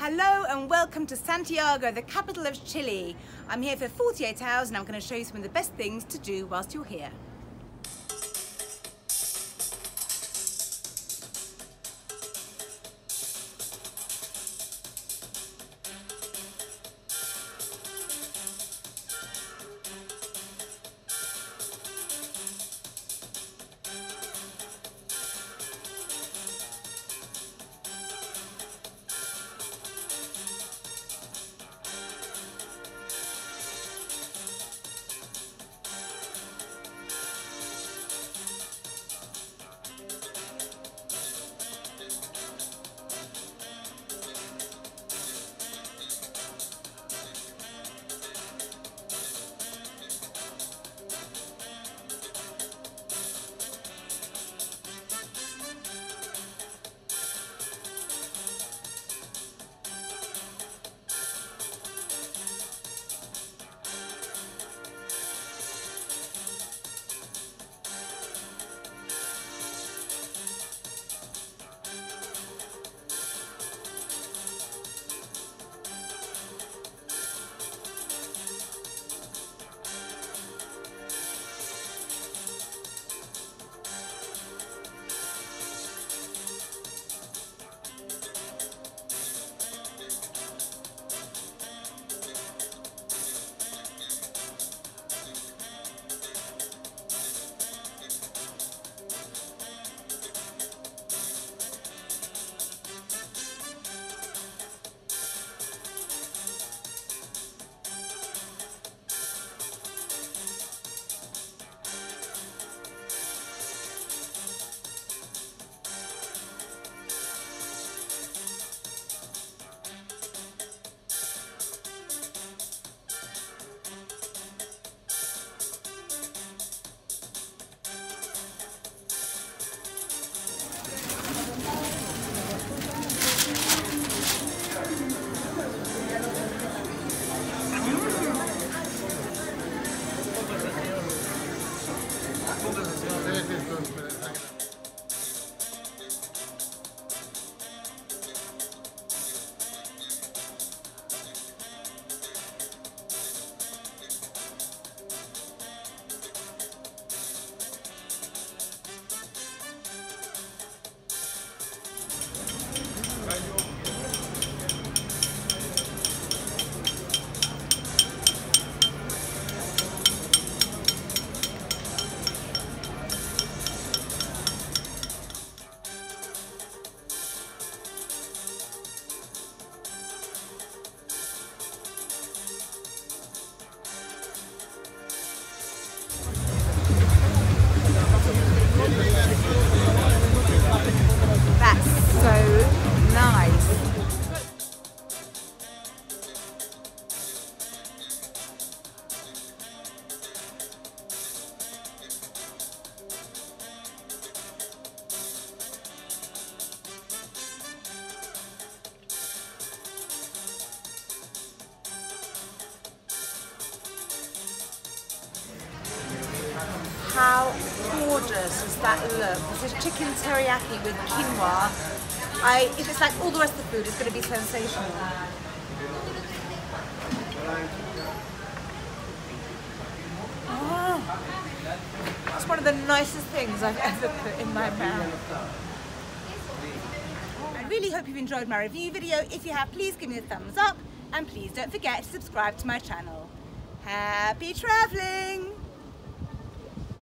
Hello and welcome to Santiago, the capital of Chile. I'm here for 48 hours and I'm going to show you some of the best things to do whilst you're here. That's so nice. How gorgeous does that look? This is chicken teriyaki with quinoa. If it's like all the rest of the food, it's going to be sensational. Oh, it's one of the nicest things I've ever put in my mouth. I really hope you've enjoyed my review video. If you have, please give me a thumbs up and please don't forget to subscribe to my channel. Happy travelling!